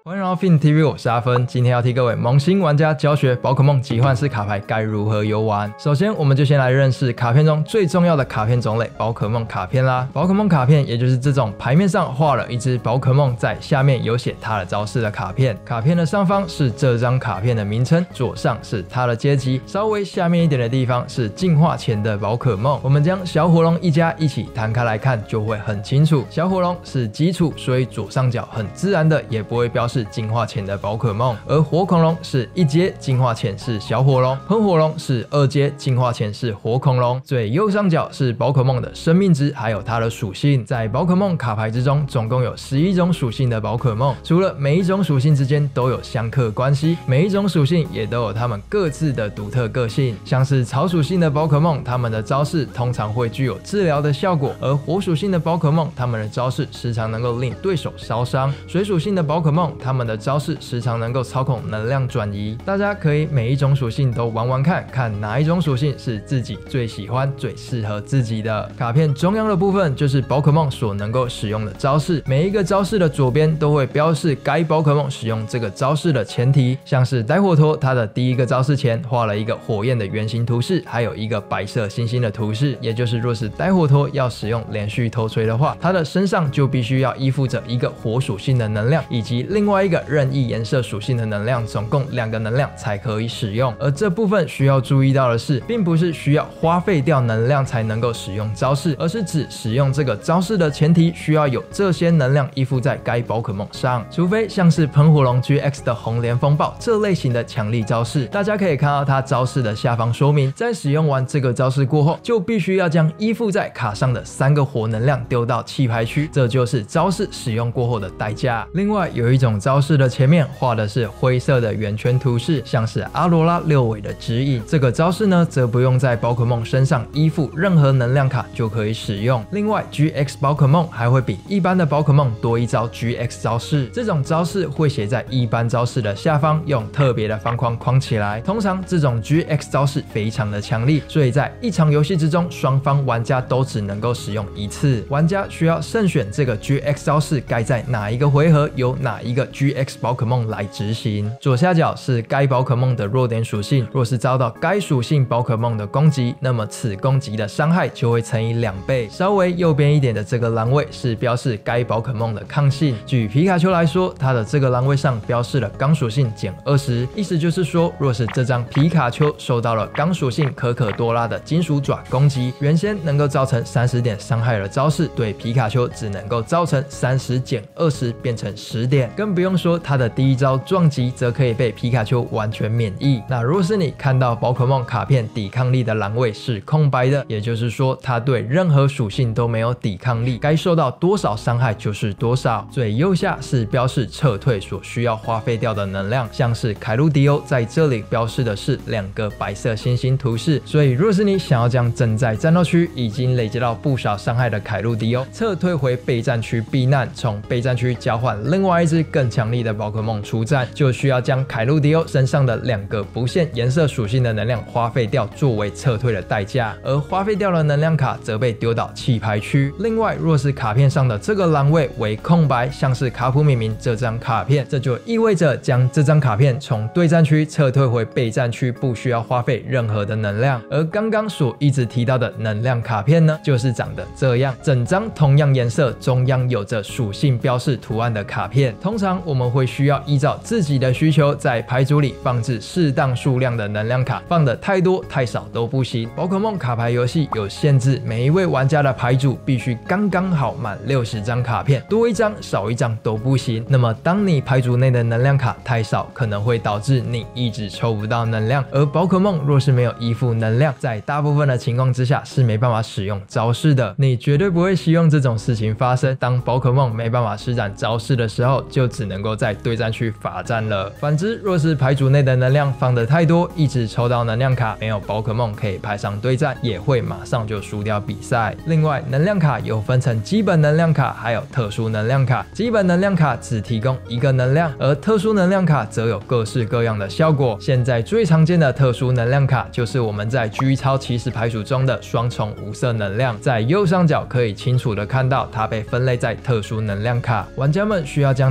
欢迎来到 Fin TV， 我是阿芬，今天要替各位萌新玩家教学宝可梦集幻式卡牌该如何游玩。首先，我们就先来认识卡片中最重要的卡片种类——宝可梦卡片啦。宝可梦卡片也就是这种牌面上画了一只宝可梦，在下面有写它的招式的卡片。卡片的上方是这张卡片的名称，左上是它的阶级，稍微下面一点的地方是进化前的宝可梦。我们将小火龙一家一起摊开来看，就会很清楚。小火龙是基础，所以左上角很自然的也不会标示进化前的宝可梦，而火恐龙是一阶，进化前是小火龙；喷火龙是二阶，进化前是火恐龙。最右上角是宝可梦的生命值，还有它的属性。在宝可梦卡牌之中，总共有11种属性的宝可梦，除了每一种属性之间都有相克关系，每一种属性也都有它们各自的独特个性。像是草属性的宝可梦，它们的招式通常会具有治疗的效果，而火属性的宝可梦，它们的招式时常能够令对手烧伤。水属性的宝可梦，它们的招式时常能够操控能量转移。大家可以每一种属性都玩玩看，看哪一种属性是自己最喜欢、最适合自己的。卡片中央的部分就是宝可梦所能够使用的招式，每一个招式的左边都会标示该宝可梦使用这个招式的前提。像是呆火托，它的第一个招式前画了一个火焰的圆形图示，还有一个白色星星的图示，也就是若是呆火托要使用连续头锤的话，它的身上就必须要依附着一个火属性的能量，以及另外一个任意颜色属性的能量，总共2个能量才可以使用。而这部分需要注意到的是，并不是需要花费掉能量才能够使用招式，而是指使用这个招式的前提需要有这些能量依附在该宝可梦上，除非像是喷火龙 GX 的红莲风暴这类型的强力招式。大家可以看到它招式的下方说明，在使用完这个招式过后，就必须要将依附在卡上的3个火能量丢到弃牌区，这就是招式使用过后的代价。另外有一种招式的前面画的是灰色的圆圈图示，像是阿罗拉6尾的指引。这个招式呢，则不用在宝可梦身上依附任何能量卡就可以使用。另外 GX 宝可梦还会比一般的宝可梦多一招 GX 招式，这种招式会写在一般招式的下方，用特别的方框框起来。通常这种 GX 招式非常的强力，所以在一场游戏之中，双方玩家都只能够使用一次。玩家需要慎选这个 GX 招式该在哪一个回合由哪一个 GX 宝可梦来执行。左下角是该宝可梦的弱点属性，若是遭到该属性宝可梦的攻击，那么此攻击的伤害就会乘以2倍。稍微右边一点的这个栏位是标示该宝可梦的抗性。举皮卡丘来说，它的这个栏位上标示了钢属性减20，意思就是说，若是这张皮卡丘受到了钢属性可可多拉的金属爪攻击，原先能够造成30点伤害的招式，对皮卡丘只能够造成30减20，变成10点。更不用说它的第一招撞击则可以被皮卡丘完全免疫。那如果是你看到宝可梦卡片抵抗力的栏位是空白的，也就是说它对任何属性都没有抵抗力，该受到多少伤害就是多少。最右下是标示撤退所需要花费掉的能量，像是凯路迪欧在这里标示的是2个白色星星图示，所以若是你想要将正在战斗区已经累积到不少伤害的凯路迪欧撤退回备战区避难，从备战区交换另外一只更强力的宝可梦出战，就需要将凯路迪欧身上的2个不限颜色属性的能量花费掉作为撤退的代价，而花费掉的能量卡则被丢到弃牌区。另外若是卡片上的这个栏位为空白，像是卡普米明这张卡片，这就意味着将这张卡片从对战区撤退回备战区不需要花费任何的能量。而刚刚所一直提到的能量卡片呢，就是长得这样，整张同样颜色，中央有着属性标示图案的卡片。通常我们会需要依照自己的需求，在牌组里放置适当数量的能量卡，放的太多太少都不行。宝可梦卡牌游戏有限制，每一位玩家的牌组必须刚刚好满60张卡片，多一张少一张都不行。那么当你牌组内的能量卡太少，可能会导致你一直抽不到能量，而宝可梦若是没有依附能量，在大部分的情况之下是没办法使用招式的。你绝对不会希望这种事情发生，当宝可梦没办法施展招式的时候，就只能够在对战区罚站了。反之，若是牌组内的能量放得太多，一直抽到能量卡，没有宝可梦可以派上对战，也会马上就输掉比赛。另外，能量卡有分成基本能量卡还有特殊能量卡。基本能量卡只提供1个能量，而特殊能量卡则有各式各样的效果。现在最常见的特殊能量卡就是我们在 G 超起始牌组中的双重无色能量，在右上角可以清楚的看到它被分类在特殊能量卡。玩家们需要将它们区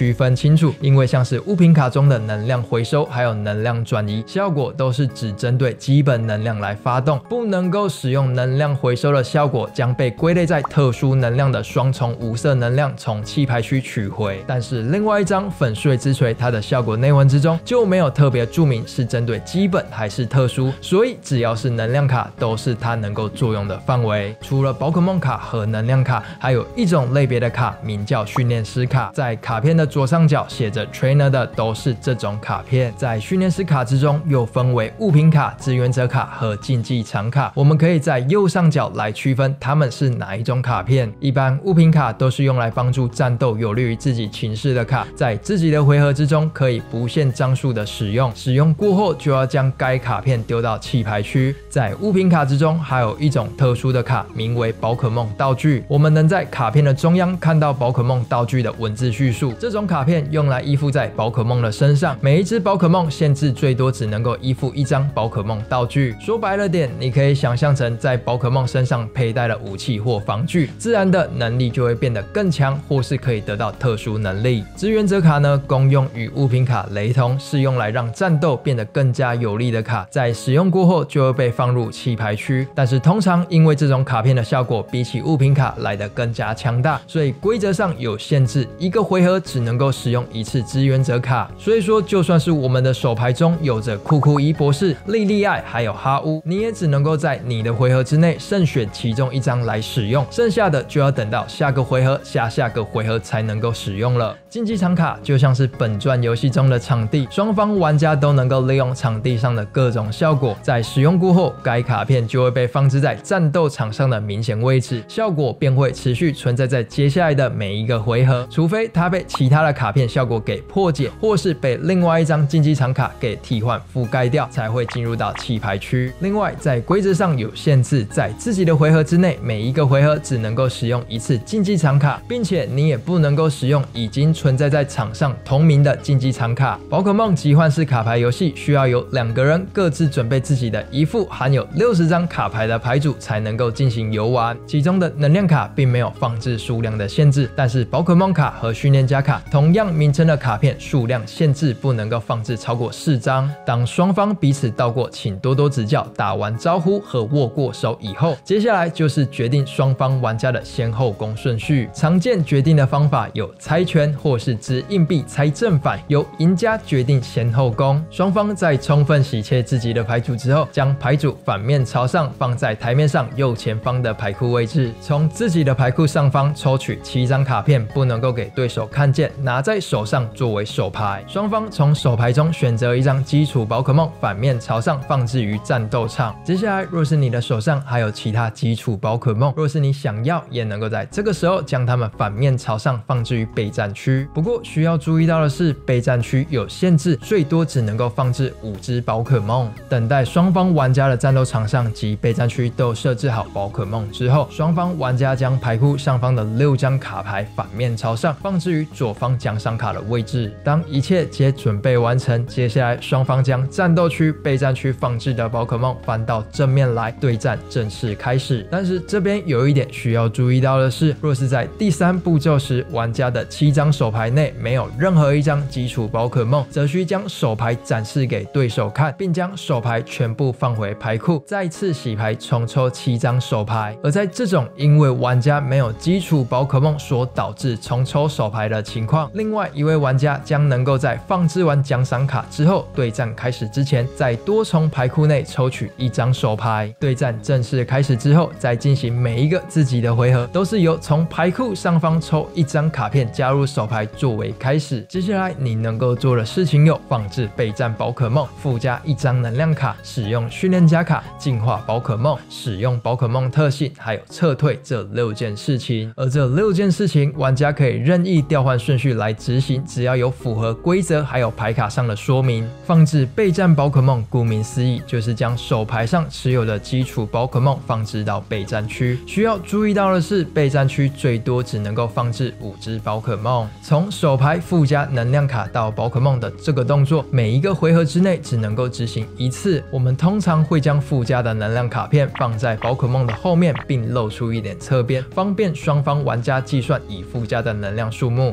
区分清楚，因为像是物品卡中的能量回收还有能量转移效果都是只针对基本能量来发动，不能够使用能量回收的效果将被归类在特殊能量的双重无色能量从弃牌区取回。但是另外一张粉碎之锤，它的效果内文之中就没有特别注明是针对基本还是特殊，所以只要是能量卡都是它能够作用的范围。除了宝可梦卡和能量卡，还有一种类别的卡名叫训练师卡，在卡片的左上角写着 Trainer 的都是这种卡片。在训练师卡之中又分为物品卡、志愿者卡和竞技场卡，我们可以在右上角来区分它们是哪一种卡片。一般物品卡都是用来帮助战斗有利于自己情势的卡，在自己的回合之中可以不限张数的使用，使用过后就要将该卡片丢到弃牌区。在物品卡之中还有一种特殊的卡，名为宝可梦道具，我们能在卡片的中央看到宝可梦道具的文字叙述。这种卡片用来依附在宝可梦的身上，每一只宝可梦限制最多只能够依附一张宝可梦道具。说白了点，你可以想象成在宝可梦身上佩戴了武器或防具，自然的能力就会变得更强，或是可以得到特殊能力。志愿者卡呢，功用与物品卡雷同，是用来让战斗变得更加有利的卡，在使用过后就会被放入弃牌区。但是通常因为这种卡片的效果比起物品卡来得更加强大，所以规则上有限制，一个回合只能够使用一次志愿者卡。所以说就算是我们的手牌中有着库库伊博士、莉莉艾还有哈乌，你也只能够在你的回合之内慎选其中一张来使用，剩下的就要等到下个回合、下个回合才能够使用了。竞技场卡就像是本传游戏中的场地，双方玩家都能够利用场地上的各种效果，在使用过后，该卡片就会被放置在战斗场上的明显位置，效果便会持续存在在接下来的每一个回合，除非它被其他的卡片效果给破解，或是被另外一张竞技场卡给替换覆盖掉，才会进入到弃牌区。另外，在规则上有限制，在自己的回合之内，每一个回合只能够使用一次竞技场卡，并且你也不能够使用已经存在在场上同名的竞技场卡。宝可梦集换式卡牌游戏需要有2个人各自准备自己的一副含有60张卡牌的牌组才能够进行游玩，其中的能量卡并没有放置数量的限制，但是宝可梦卡和训练家卡同样名称的卡片数量限制不能够放置超过4张。当双方彼此道过请多多指教、打完招呼和握过手以后，接下来就是决定双方玩家的先后攻顺序。常见决定的方法有猜拳或是掷硬币猜正反，由赢家决定先后攻。双方在充分洗切自己的牌组之后，将牌组反面朝上放在台面上右前方的牌库位置，从自己的牌库上方抽取7张卡片，不能够给对手看见，拿在手上作为手牌。双方从手牌中选择一张基础宝可梦，反面朝上放置于战斗场。接下来，若是你的手上还有其他基础宝可梦，若是你想要，也能够在这个时候将它们反面朝上放置于备战区。不过需要注意到的是，备战区有限制，最多只能够放置5只宝可梦。等待双方玩家的战斗场上及备战区都设置好宝可梦之后，双方玩家将牌库上方的6张卡牌反面朝上放置于左方奖赏卡的位置。当一切皆准备完成，接下来双方将战斗区、备战区放置的宝可梦翻到正面来，对战正式开始。但是这边有一点需要注意到的是，若是在第3步骤时，玩家的7张手牌内没有任何一张基础宝可梦，则需将手牌展示给对手看，并将手牌全部放回牌库，再次洗牌重抽7张手牌。而在这种因为玩家没有基础宝可梦所导致重抽手牌的情况，另外一位玩家将能够在放置完奖赏卡之后，对战开始之前再多从牌库内抽取1张手牌。对战正式开始之后，再进行每一个自己的回合，都是由从牌库上方抽1张卡片加入手牌作为开始。接下来你能够做的事情有放置备战宝可梦、附加1张能量卡、使用训练家卡、净化宝可梦、使用宝可梦特性，还有撤退这6件事情。而这6件事情，玩家可以任意调换顺序来执行，只要有符合规则还有牌卡上的说明。放置备战宝可梦，顾名思义就是将手牌上持有的基础宝可梦放置到备战区。需要注意到的是，备战区最多只能够放置5只宝可梦。从手牌附加能量卡到宝可梦的这个动作，每一个回合之内只能够执行1次。我们通常会将附加的能量卡片放在宝可梦的后面，并露出一点侧边，方便双方玩家计算已附加的能量数目。而将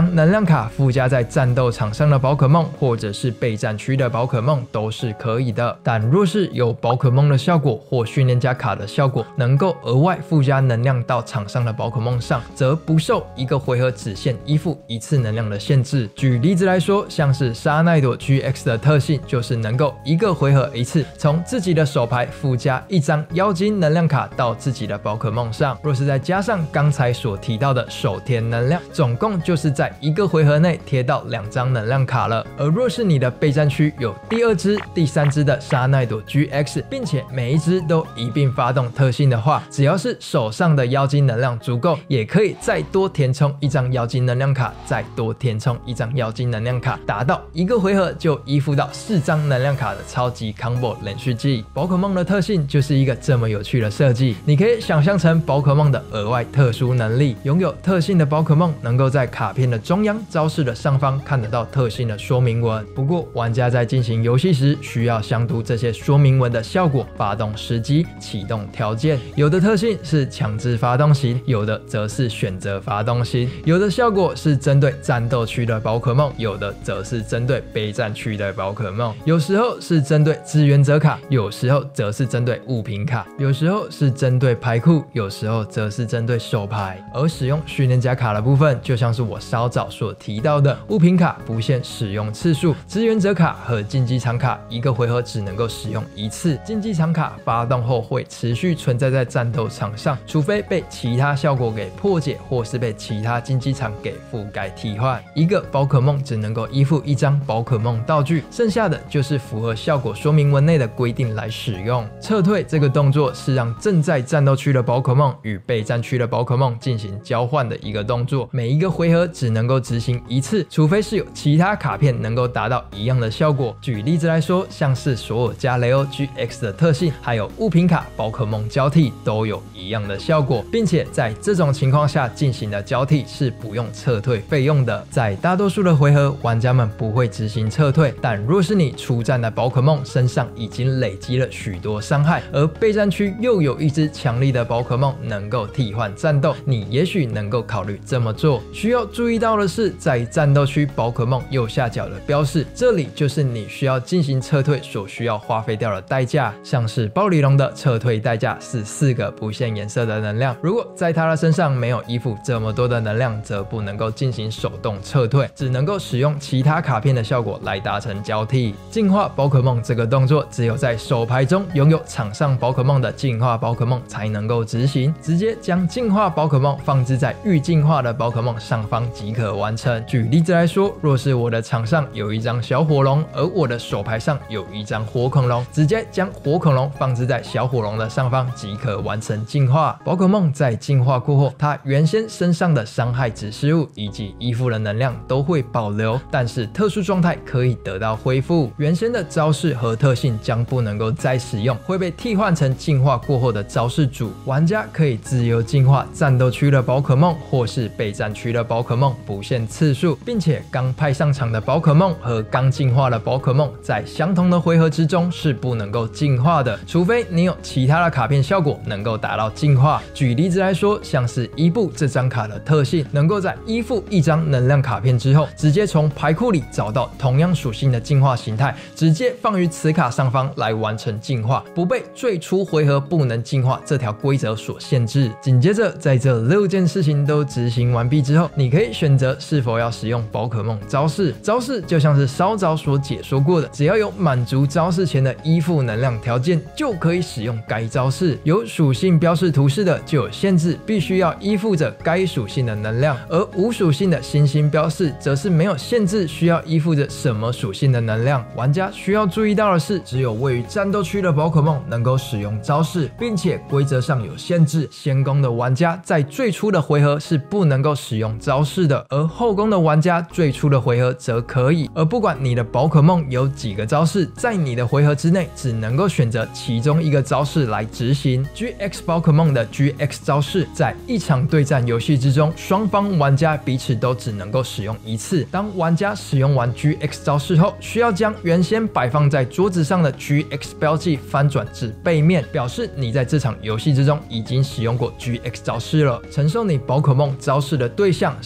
将能量卡附加在战斗场上的宝可梦或者是备战区的宝可梦都是可以的。但若是有宝可梦的效果或训练家卡的效果能够额外附加能量到场上的宝可梦上，则不受一个回合只限依附一次能量的限制。举例子来说，像是沙奈朵 GX 的特性就是能够一个回合一次从自己的手牌附加一张妖精能量卡到自己的宝可梦上，若是再加上刚才所提到的手填能量，总共就是在一个回合内贴到2张能量卡了。而若是你的备战区有第2只、第3只的沙奈朵 GX， 并且每一只都一并发动特性的话，只要是手上的妖精能量足够，也可以再多填充一张妖精能量卡，再多填充一张妖精能量卡，达到一个回合就依附到4张能量卡的超级 combo 连续技。宝可梦的特性就是一个这么有趣的设计，你可以想象成宝可梦的额外特殊能力。拥有特性的宝可梦能够在卡片的中央招式的上方看得到特性的说明文，不过玩家在进行游戏时需要详读这些说明文的效果、发动时机、启动条件。有的特性是强制发动型，有的则是选择发动型，有的效果是针对战斗区的宝可梦，有的则是针对备战区的宝可梦，有时候是针对支援者卡，有时候则是针对物品卡，有时候是针对牌库，有时候则是针对手牌。而使用训练家卡的部分，就像是我稍早所提到的，物品卡不限使用次数，支援者卡和竞技场卡一个回合只能够使用1次，竞技场卡发动后会持续存在在战斗场上，除非被其他效果给破解，或是被其他竞技场给覆盖替换。一个宝可梦只能够依附1张宝可梦道具，剩下的就是符合效果说明文内的规定来使用。撤退这个动作是让正在战斗区的宝可梦与备战区的宝可梦进行交换的一个动作，每一个回合只能够执行1次，除非是有其他卡片能够达到一样的效果。举例子来说，像是索尔加雷欧 GX 的特性，还有物品卡宝可梦交替都有一样的效果，并且在这种情况下进行的交替是不用撤退费用的。在大多数的回合，玩家们不会执行撤退，但若是你出战的宝可梦身上已经累积了许多伤害，而备战区又有一只强力的宝可梦能够替换战斗，你也许能够考虑这么做。需要注意到的是，在战斗区宝可梦右下角的标示，这里就是你需要进行撤退所需要花费掉的代价。像是暴鲤龙的撤退代价是4个不限颜色的能量，如果在它的身上没有依附这么多的能量，则不能够进行手动撤退，只能够使用其他卡片的效果来达成交替。进化宝可梦这个动作只有在手牌中拥有场上宝可梦的进化宝可梦才能够执行，直接将进化宝可梦放置在预进化的宝可梦上方即可完成。举例子来说，若是我的场上有一张小火龙，而我的手牌上有一张火恐龙，直接将火恐龙放置在小火龙的上方即可完成进化。宝可梦在进化过后，它原先身上的伤害指示物以及依附的能量都会保留，但是特殊状态可以得到恢复，原先的招式和特性将不能够再使用，会被替换成进化过后的招式组。玩家可以自由进化战斗区的宝可梦或是备战区的宝可梦，不限次数，并且刚派上场的宝可梦和刚进化的宝可梦在相同的回合之中是不能够进化的，除非你有其他的卡片效果能够达到进化。举例子来说，像是伊布这张卡的特性，能够在依附1张能量卡片之后，直接从牌库里找到同样属性的进化形态，直接放于此卡上方来完成进化，不被最初回合不能进化这条规则所限制。紧接着，在这6件事情都执行完毕之后，你可以选择是否要使用宝可梦招式。招式就像是稍早所解说过的，只要有满足招式前的依附能量条件，就可以使用该招式。有属性标示图示的就有限制，必须要依附着该属性的能量，而无属性的星星标示则是没有限制需要依附着什么属性的能量。玩家需要注意到的是，只有位于战斗区的宝可梦能够使用招式，并且规则上有限制，先攻的玩家在最初的回合是不能够使用招式的，而后攻的玩家最初的回合则可以。而不管你的宝可梦有几个招式，在你的回合之内只能够选择其中一个招式来执行。 GX 宝可梦的 GX 招式在一场对战游戏之中，双方玩家彼此都只能够使用1次。当玩家使用完 GX 招式后，需要将原先摆放在桌子上的 GX 标记翻转至背面，表示你在这场游戏之中已经使用过 GX 招式了。承受你宝可梦招式的对象是对手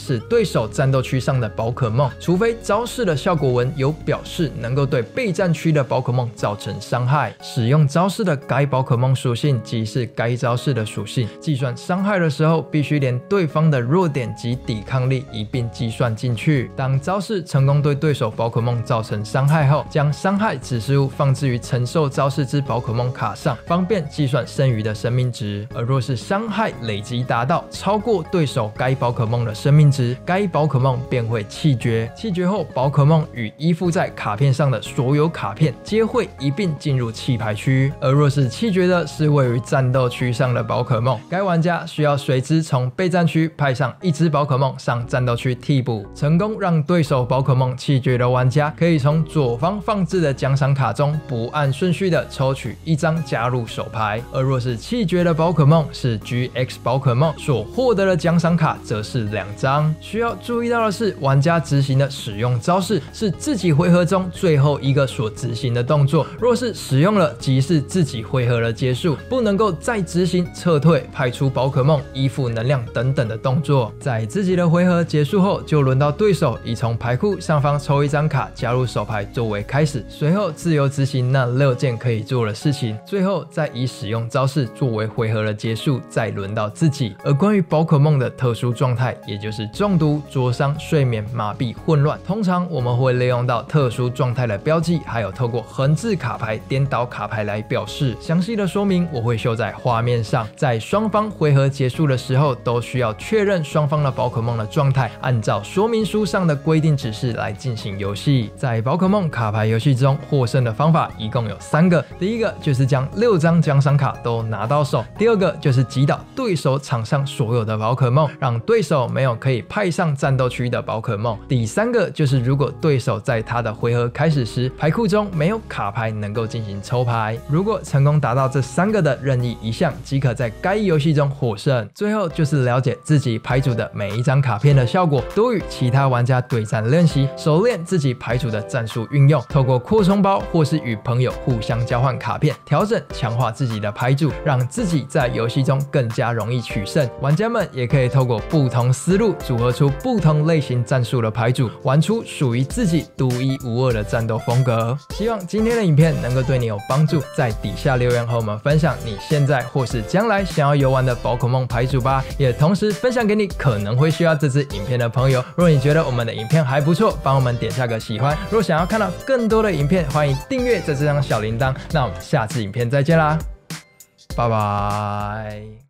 手战斗区上的宝可梦，除非招式的效果文有表示能够对备战区的宝可梦造成伤害，使用招式的该宝可梦属性即是该招式的属性。计算伤害的时候，必须连对方的弱点及抵抗力一并计算进去。当招式成功对对手宝可梦造成伤害后，将伤害指示物放置于承受招式之宝可梦卡上，方便计算剩余的生命值。而若是伤害累积达到超过对手该宝可梦的生命值，该宝可梦便会气绝。气绝后，宝可梦与依附在卡片上的所有卡片皆会一并进入弃牌区。而若是气绝的是位于战斗区上的宝可梦，该玩家需要随之从备战区派上一只宝可梦上战斗区替补。成功让对手宝可梦气绝的玩家，可以从左方放置的奖赏卡中不按顺序的抽取一张加入手牌。而若是气绝的宝可梦是 GX 宝可梦，所获得的奖赏卡则是2张。需要注意到的是，玩家执行的使用招式是自己回合中最后一个所执行的动作，若是使用了，即是自己回合的结束，不能够再执行撤退、派出宝可梦、依附能量等等的动作。在自己的回合结束后，就轮到对手以从牌库上方抽一张卡加入手牌作为开始，随后自由执行那6件可以做的事情，最后再以使用招式作为回合的结束，再轮到自己。而关于宝可梦的特殊状态，也就是中毒、灼伤、睡眠、麻痹、混乱，通常我们会利用到特殊状态的标记，还有透过横置卡牌、颠倒卡牌来表示。详细的说明我会秀在画面上。在双方回合结束的时候，都需要确认双方的宝可梦的状态，按照说明书上的规定指示来进行游戏。在宝可梦卡牌游戏中，获胜的方法一共有3个。第一个就是将6张奖赏卡都拿到手，第二个就是击倒对手场上所有的宝可梦，让对手没有可以派上战斗区的宝可梦。第3个就是如果对手在他的回合开始时，牌库中没有卡牌能够进行抽牌，如果成功达到这3个的任意一项，即可在该游戏中获胜。最后就是了解自己牌组的每一张卡片的效果，多与其他玩家对战练习，熟练自己牌组的战术运用，透过扩充包或是与朋友互相交换卡片，调整强化自己的牌组，让自己在游戏中更加容易取胜。玩家们也可以透过不同思路组合出不同类型战术的牌组，玩出属于自己独一无二的战斗风格。希望今天的影片能够对你有帮助，在底下留言和我们分享你现在或是将来想要游玩的宝可梦牌组吧，也同时分享给你可能会需要这支影片的朋友。若你觉得我们的影片还不错，帮我们点下个喜欢。若想要看到更多的影片，欢迎订阅这张小铃铛。那我们下次影片再见啦，拜拜。